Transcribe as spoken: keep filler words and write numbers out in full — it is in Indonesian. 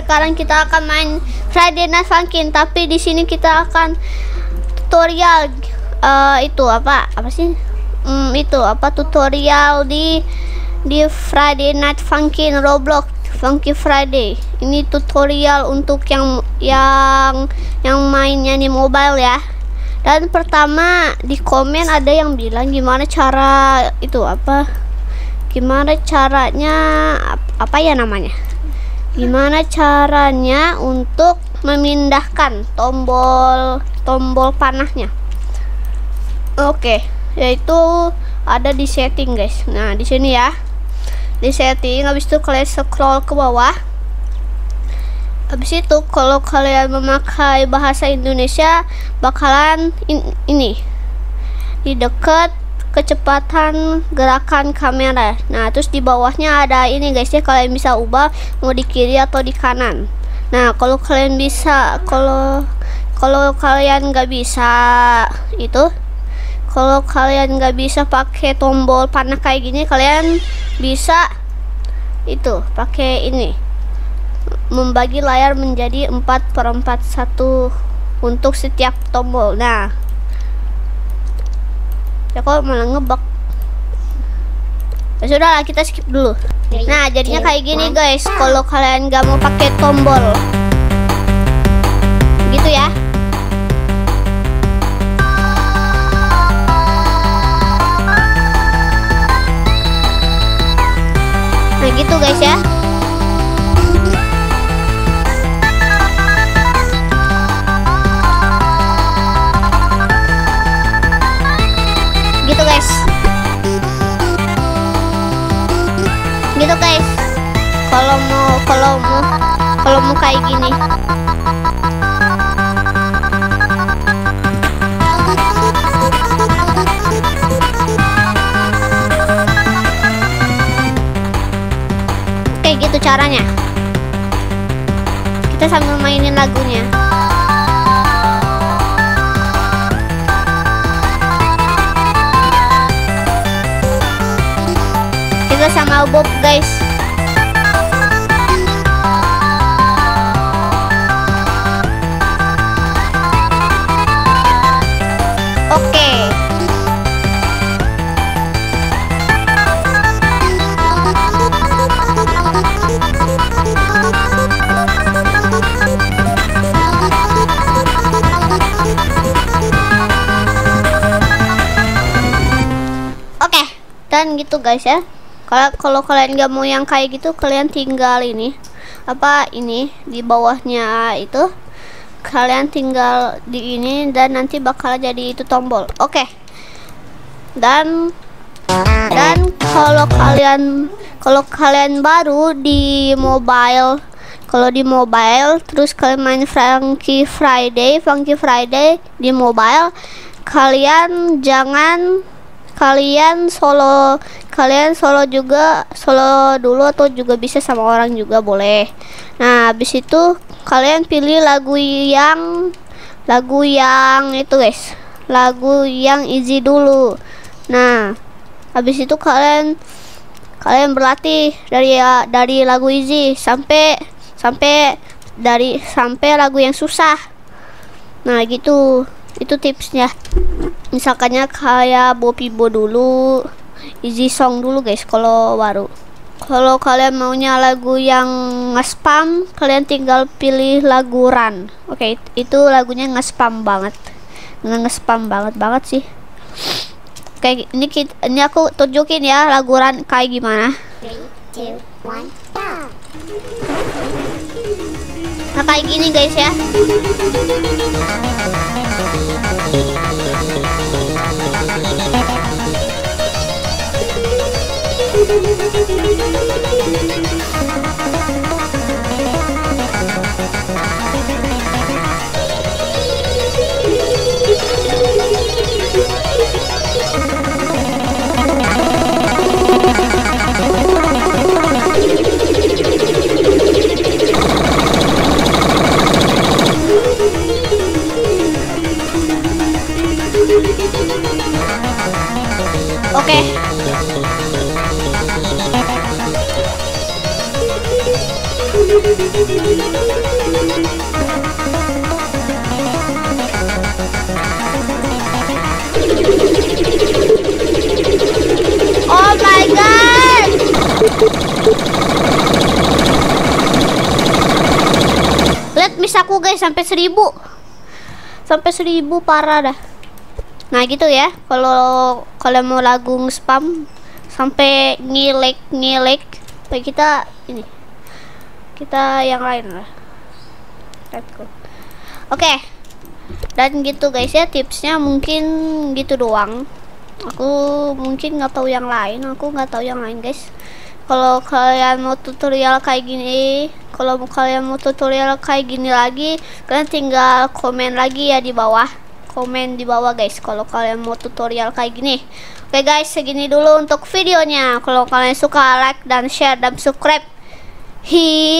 sekarang kita akan main Friday Night Funkin', tapi di sini kita akan tutorial uh, itu apa? Apa sih? Hmm, itu apa tutorial di di Friday Night Funkin' Roblox Funky Friday. Ini tutorial untuk yang yang yang mainnya di mobile ya. Dan pertama di komen ada yang bilang gimana cara itu apa? Gimana caranya apa ya namanya? Gimana caranya untuk memindahkan tombol tombol panahnya? Oke, yaitu ada di setting guys. Nah di sini ya, di setting. Habis itu kalian scroll ke bawah. Habis itu kalau kalian memakai bahasa Indonesia bakalan in, ini di dekat kecepatan gerakan kamera. Nah terus di bawahnya ada ini guys ya, kalian bisa ubah mau di kiri atau di kanan. Nah kalau kalian bisa, kalau kalau kalian nggak bisa itu, kalau kalian nggak bisa pakai tombol panah kayak gini, kalian bisa itu pakai ini, membagi layar menjadi empat per empat satu untuk setiap tombol. Nah ya kok malah ngebug. Ya sudah lah, kita skip dulu. Nah jadinya kayak gini guys kalau kalian nggak mau pakai tombol gitu ya. Nah gitu guys ya. Gitu guys. Gitu guys. Kalau mau kalau mau kalau mau kayak gini. Oke, gitu caranya. Kita sambil mainin lagunya. Kita sama Bob guys. Oke. Oke, dan gitu guys ya. Kalau kalau kalian nggak mau yang kayak gitu, kalian tinggal ini apa ini di bawahnya itu, kalian tinggal di ini dan nanti bakal jadi itu tombol. Oke. Dan dan kalau kalian kalau kalian baru di mobile, kalau di mobile terus kalian main Funky Friday, Funky Friday di mobile, kalian jangan kalian solo kalian solo juga solo dulu atau juga bisa sama orang juga boleh. Nah habis itu kalian pilih lagu yang lagu yang itu guys, lagu yang easy dulu. Nah habis itu kalian kalian berlatih dari dari lagu easy sampai sampai dari sampai lagu yang susah. Nah gitu, itu tipsnya. Misalkannya kayak Bopibo dulu, easy song dulu guys kalau baru. Kalau kalian maunya lagu yang nge-spam, kalian tinggal pilih lagu Run. Oke, itu lagunya nge-spam banget, nge-spam banget banget sih. Oke, ini ini aku tunjukin ya lagu Run kayak gimana. three, two, one, go. Nah kayak gini guys ya. Oke. Oh my god. Lihat miss aku guys, sampai seribu. Sampai seribu, parah dah. Nah gitu ya, kalau kalian mau lagu spam sampai ngilek ngilek, baik kita ini, kita yang lain lah. Let's go. Oke, dan gitu guys ya, tipsnya mungkin gitu doang. Aku mungkin nggak tahu yang lain, aku nggak tahu yang lain guys. Kalau kalian mau tutorial kayak gini, kalau kalian mau tutorial kayak gini lagi, kalian tinggal komen lagi ya di bawah. Komen di bawah guys kalau kalian mau tutorial kayak gini. Oke guys, segini dulu untuk videonya. Kalau kalian suka, like dan share dan subscribe. Hi